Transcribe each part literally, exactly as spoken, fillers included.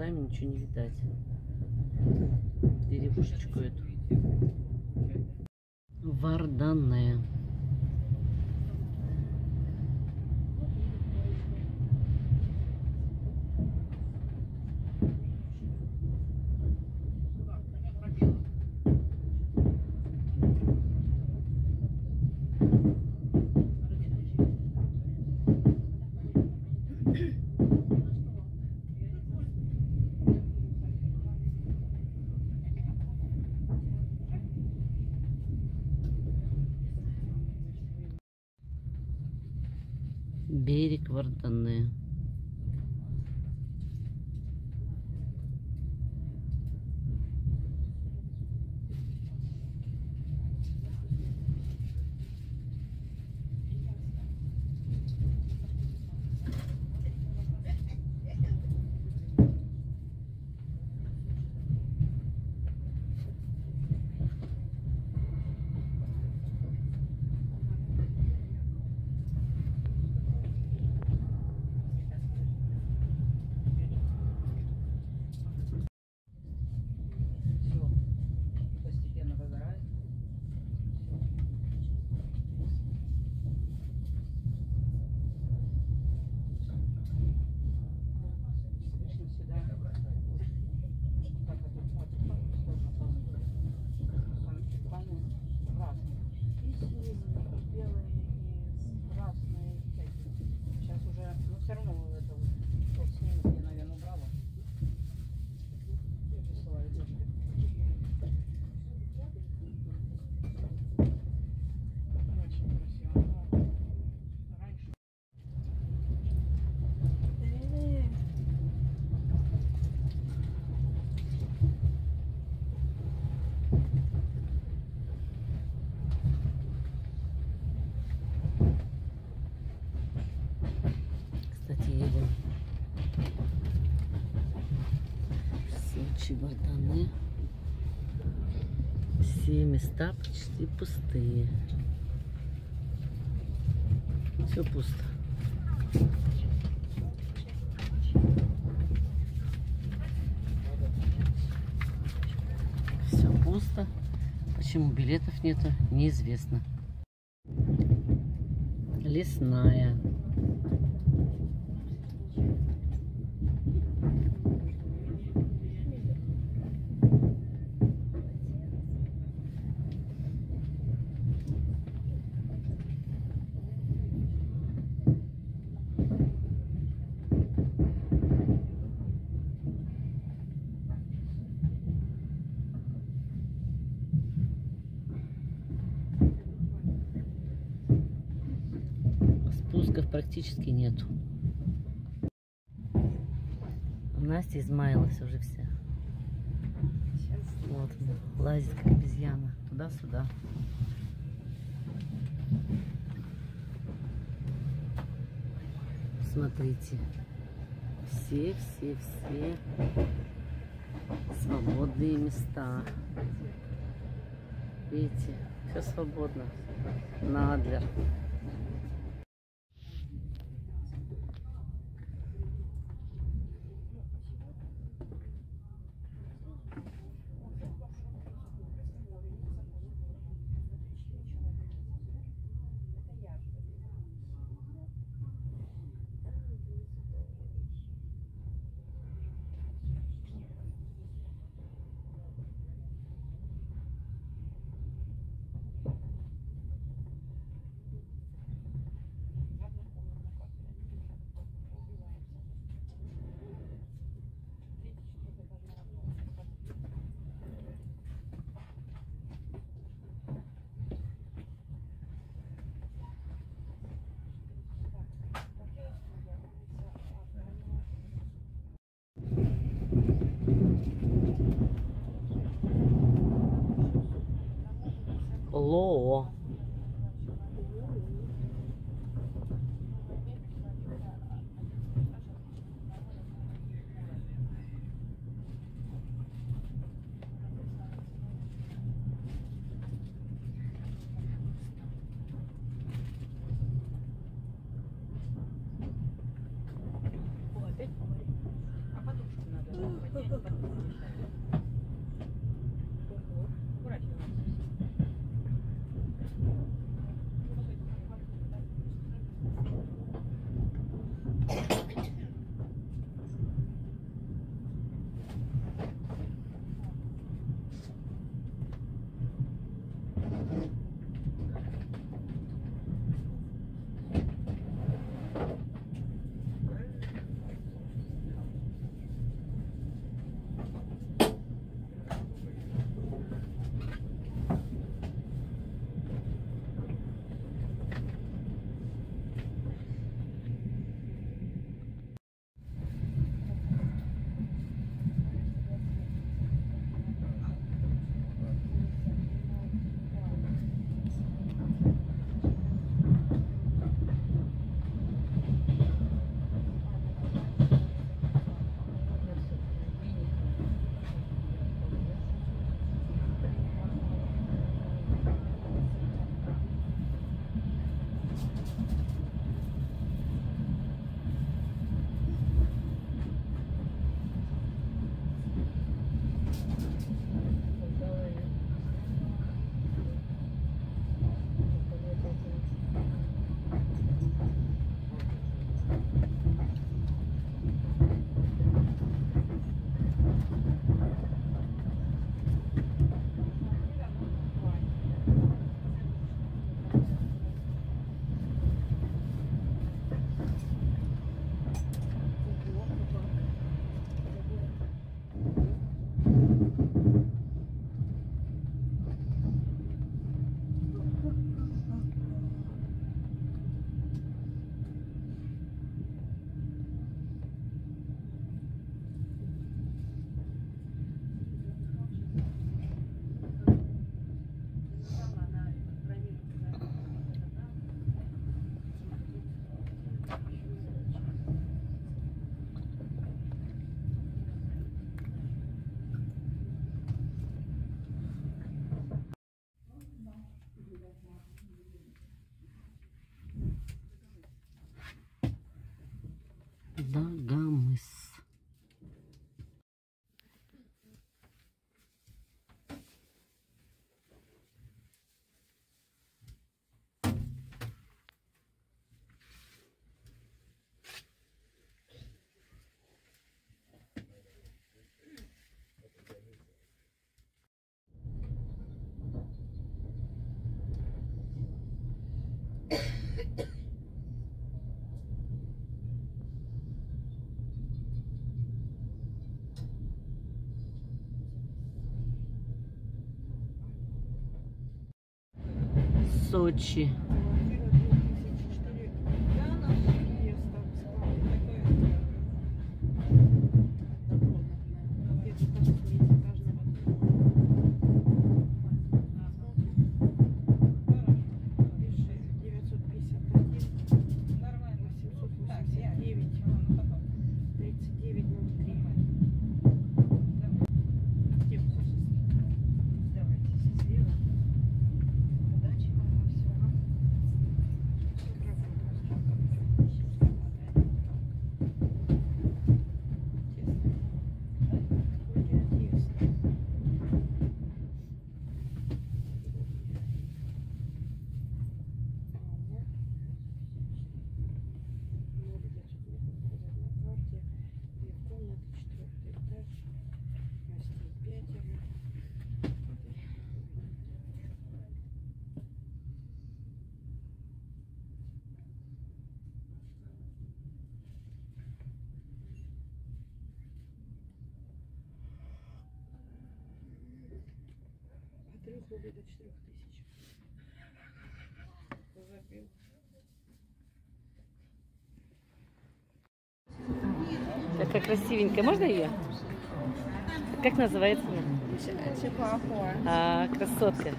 кустами ничего не видать. Деревушечку эту. Варданная. Берег Варданная. Варданы. Все места почти пустые. Все пусто. Все пусто. Почему билетов нету, неизвестно. Лесная. Спусков практически нету. Настя измаялась уже вся. Вот она, лазит как обезьяна. Туда-сюда. Смотрите. Все, все, все свободные места. Видите, все свободно. На Адлер. Сочи. До четырех тысяч. Такая красивенькая. Можно ее? Как называется? А, красотка.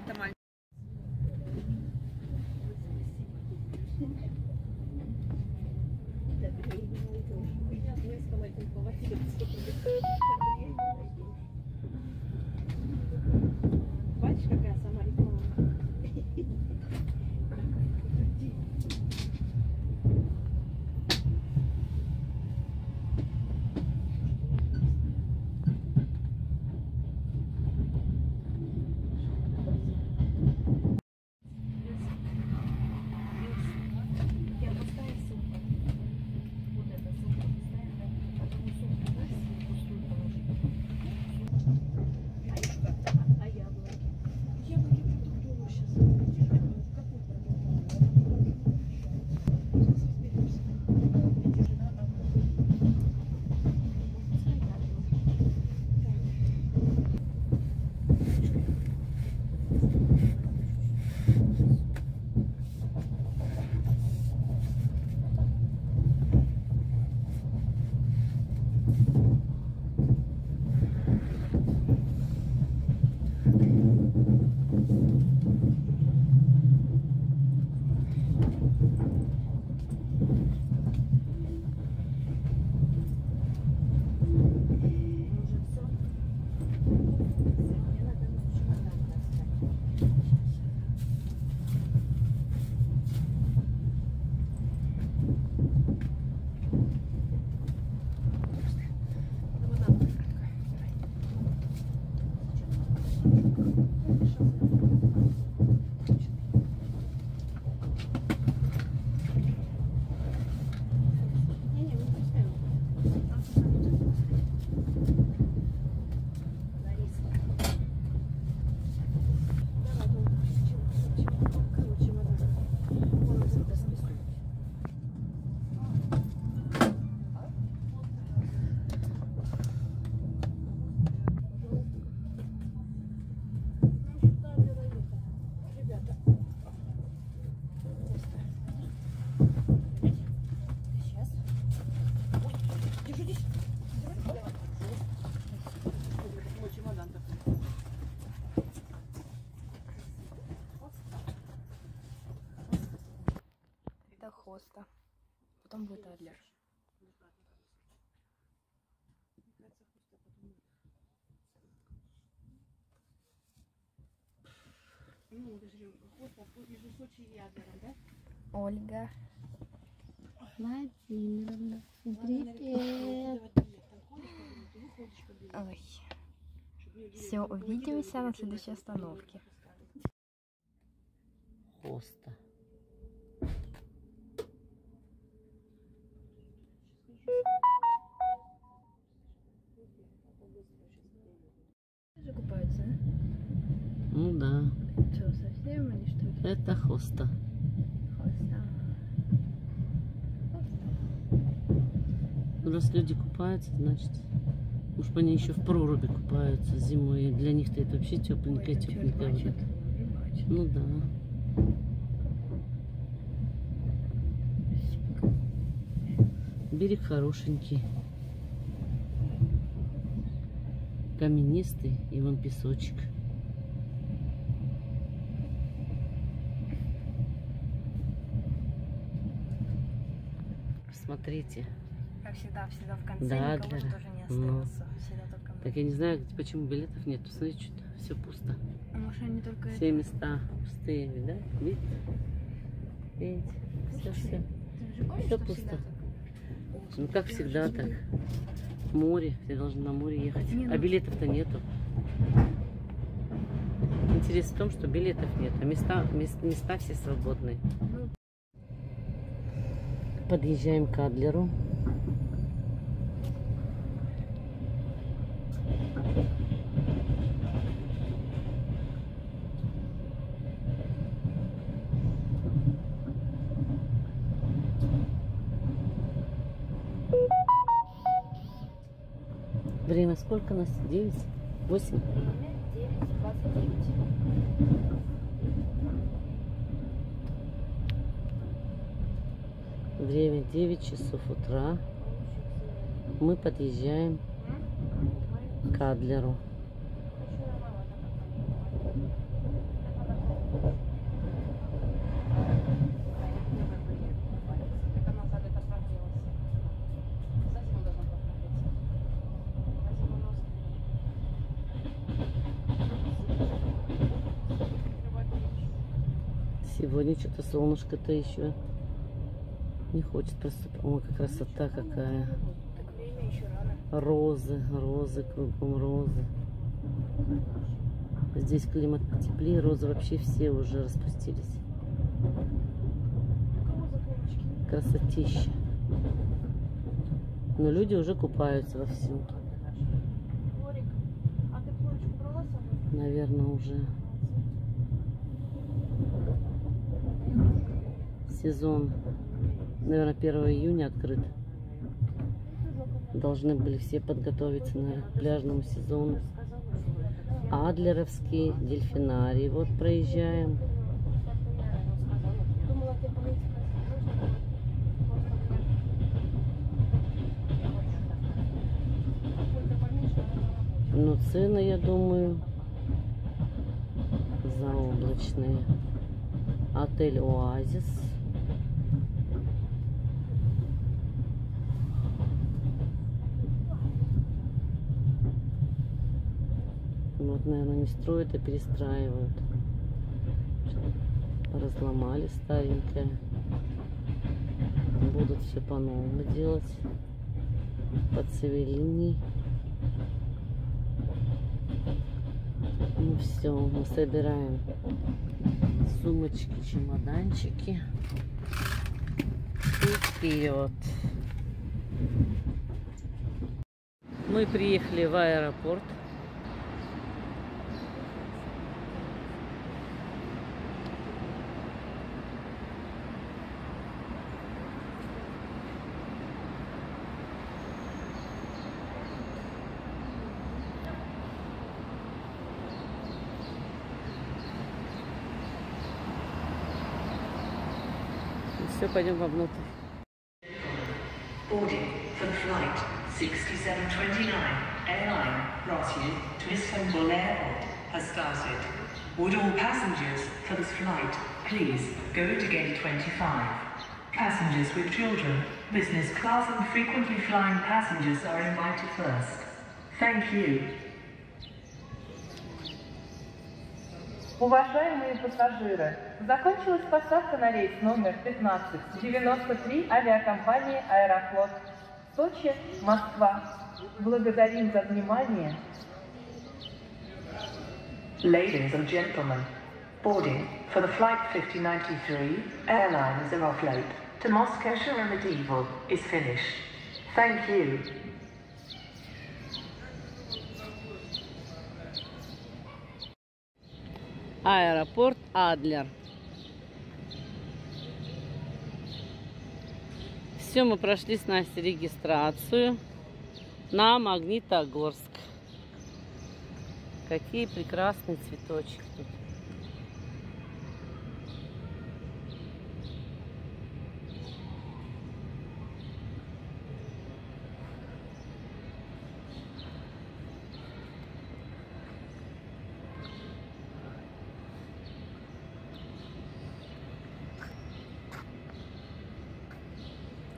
Бачишь, какая сама реклама? Хоста. Потом будет Адлер. Ольга Владимировна, привет. Ой. Все, увидимся на следующей остановке. Хоста. Же купаются, да? Ну да. Что, совсем они что ли? Это Хоста. Хоста. Ну, раз люди купаются, значит, может, они еще в проруби купаются зимой. И для них-то это вообще тепленькая, Ой, тепленькая вода. Ну да. Берег хорошенький. Каменистый, и вон песочек. Смотрите. Как всегда, всегда в конце Да, никого для... же тоже не ну, остается. Всегда только мы. так я не знаю, почему билетов нет. Смотрите, что-то все пусто. А может они только Все места пустые, да? Видите? Видите? Все, все. Ты же помнишь, Всё что пусто. всегда так? Ну как всегда так. Море, все должны на море ехать. Не, ну- А билетов-то нету. Интерес в том, что билетов нет, а места, мес- места все свободные. Ну. Подъезжаем к Адлеру. Время сколько у нас? девять? восемь? девять двадцать девять. Время девять часов утра. Мы подъезжаем к Адлеру. Сегодня что-то солнышко-то еще не хочет проступать. О, как красота какая. Так время еще рано. Розы, розы, кругом розы. Здесь климат потеплее, розы вообще все уже распустились. Красотища. Но люди уже купаются вовсю. Лорик, а ты планочку брала с собой? Наверное, уже сезон, наверное, первого июня открыт. Должны были все подготовиться, наверное, к пляжному сезону. Адлеровский дельфинарий. Вот проезжаем. Думала, ты полетишь. Но цены, я думаю, заоблачные. Отель Оазис. Вот, наверное, не строят, а перестраивают. Разломали старенькое. Будут все по-новому делать. Подцевелини. Ну все, мы собираем сумочки, чемоданчики. И вперед. Мы приехали в аэропорт. Все, пойдем вовнутрь. Boarding for the flight sixty-seven twenty-nine airline Rossier to Istanbul Airport has started. Would all passengers for this flight please go to gate twenty-five? Passengers with children, business class and frequently flying passengers are invited first. Thank you. Уважаемые пассажиры, закончилась посадка на рейс номер пятнадцать девяносто три авиакомпании «Аэрофлот». Сочи, Москва. Благодарим за внимание. Ladies and gentlemen, boarding for the flight fifty ninety-three airline Aeroflot to Moscow Sheremetyevo is finished. Thank you. Аэропорт Адлер. Все, мы прошли с Настей регистрацию на Магнитогорск. Какие прекрасные цветочки тут.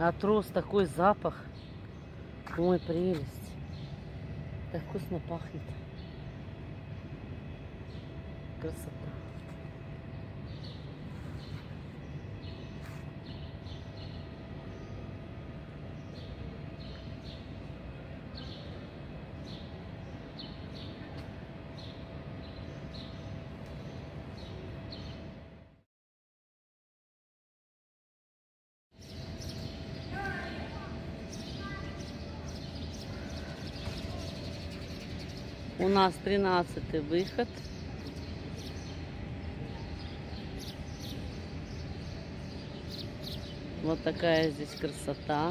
От роз такой запах. Ой, прелесть. Так вкусно пахнет. Красота. У нас тринадцатый выход. Вот такая здесь красота.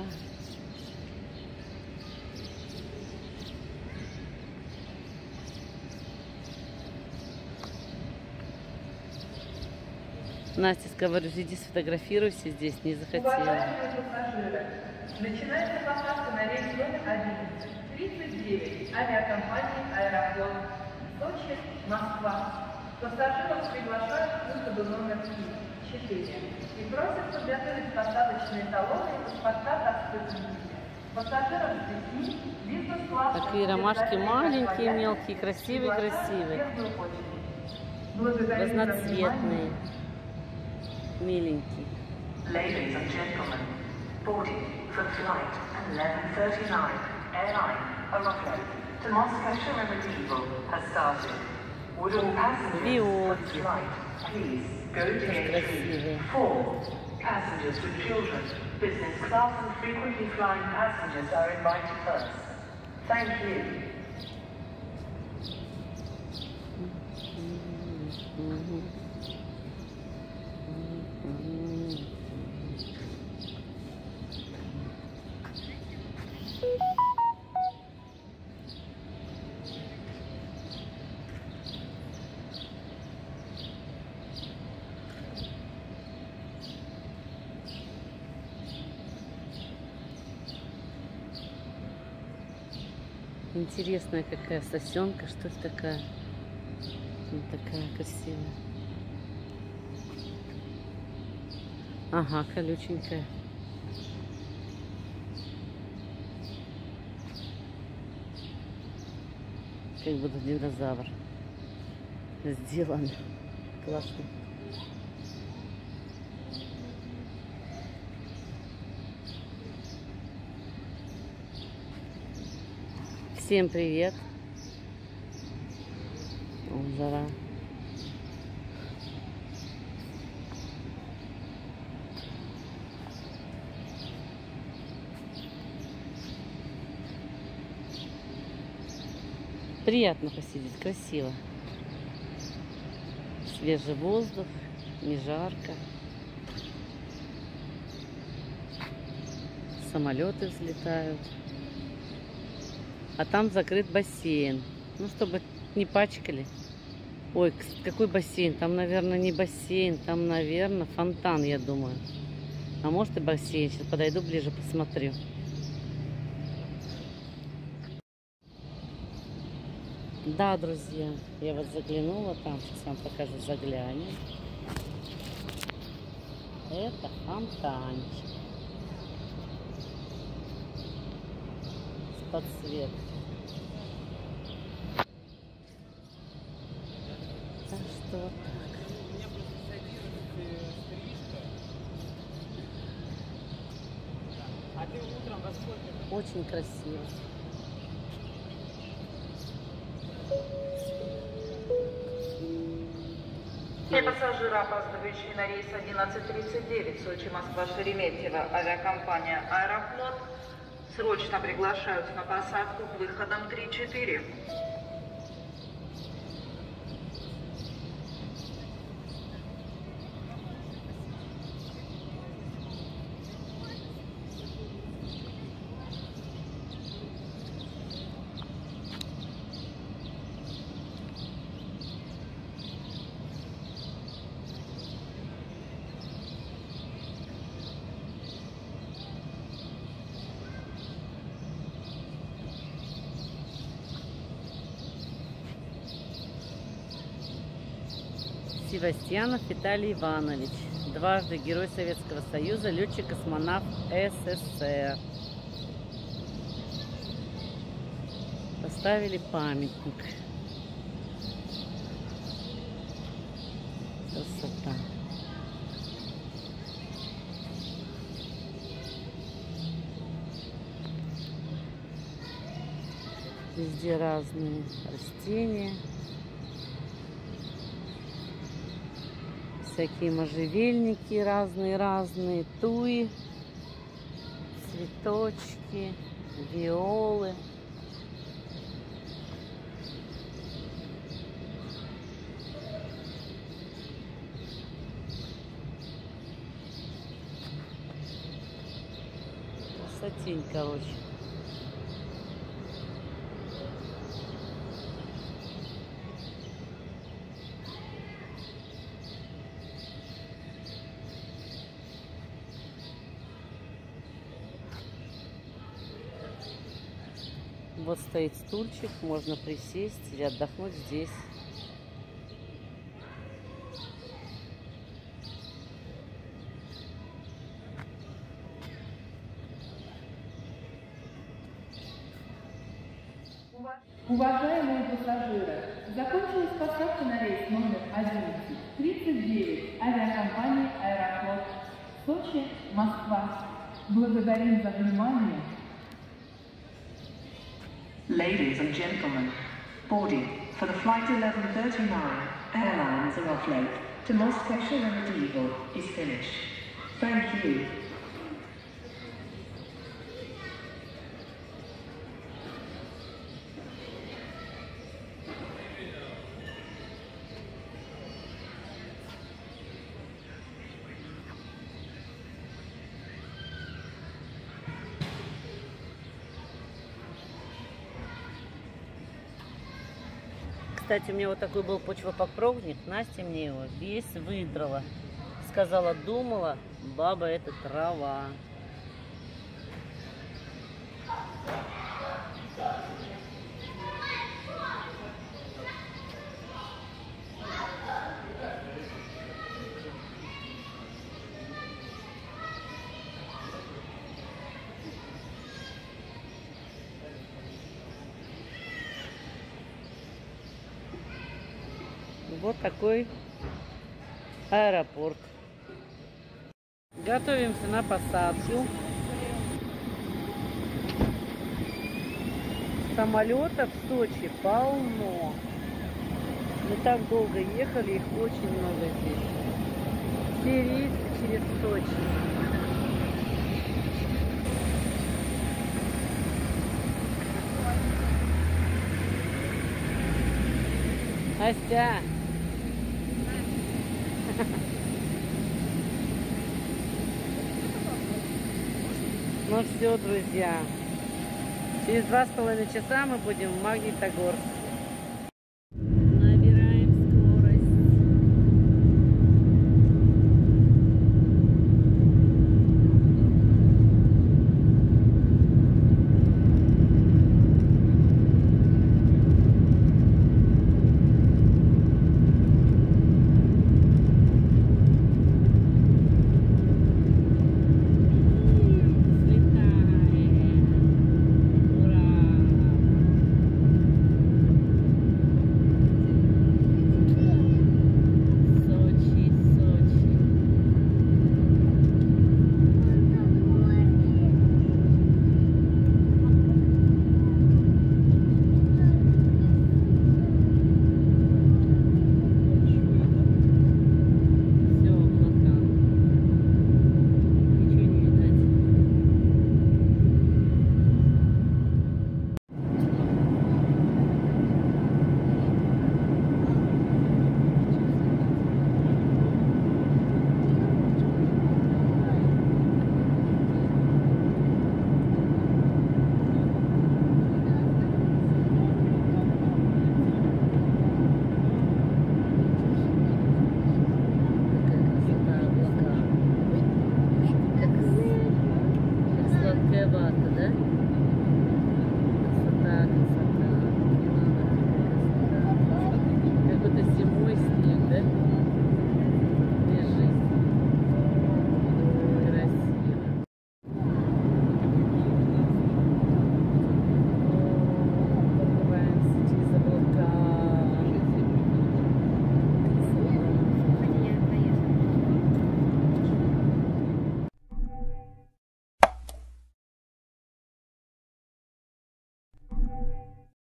Настя, говорю, иди сфотографируйся здесь, не захотела. Уважаемые пассажиры, начинается посадка на рейс номер одиннадцать тридцать девять авиакомпании «Аэрофлот». Сочи, Москва. Пассажиров приглашают к выходу номер четыре и просят подготовить посадочные талоны и паспорта к отступнике. Пассажирам с детьми бизнес-класс. Такие ромашки маленькие, мелкие, красивые, красивые. Разноцветные. Миленький. Ladies and gentlemen, boarding for flight eleven thirty-nine airline Aeroflot to Moscow Sheremetyevo has started. Would all passengers for this flight please go to gate three four? Passengers with children, business class and frequently flying passengers are invited first. Thank you. Интересная какая сосенка, что это такая? Вот такая красивая. Ага, колюченькая. Как будто динозавр сделан. Классно. Всем привет. О, жара. Приятно посидеть, красиво. Свежий воздух, не жарко. Самолеты взлетают. А там закрыт бассейн. Ну, чтобы не пачкали. Ой, какой бассейн? Там, наверное, не бассейн. Там, наверное, фонтан, я думаю. А может и бассейн. Сейчас подойду ближе, посмотрю. Да, друзья, я вот заглянула там. Сейчас вам покажу, заглянем. Это фонтанчик. С подсветкой. Так что вот так. Очень красиво. Все пассажиры, опаздывающие на рейс одиннадцать тридцать девять Сочи-Москва-Шереметьево, авиакомпания «Аэрофлот», срочно приглашаются на посадку к выходам три четыре. Севастьянов Виталий Иванович, дважды Герой Советского Союза, летчик-космонавт СССР. Поставили памятник. Красота. Везде разные растения. Всякие можжевельники разные-разные, туи, цветочки, виолы. Красотень, короче. Вот стоит стульчик, можно присесть и отдохнуть здесь. Уважаемые пассажиры, закончилась посадка на рейс номер одиннадцать тридцать девять авиакомпании «Аэрофлот» Сочи, Москва. Благодарим за внимание. Ladies and gentlemen, boarding for the flight eleven thirty-nine Airlines Aeroflot to Moscow Sheremetyevo is finished. Thank you. Кстати, у меня вот такой был почвопокровник. Настя мне его весь выдрала. Сказала, думала, баба, это трава. Вот такой аэропорт. Готовимся на посадку. Самолетов в Сочи полно. Мы так долго ехали, их очень много здесь. Все рейсы через Сочи. Настя! Ну все, друзья, через два с половиной часа мы будем в Магнитогорске.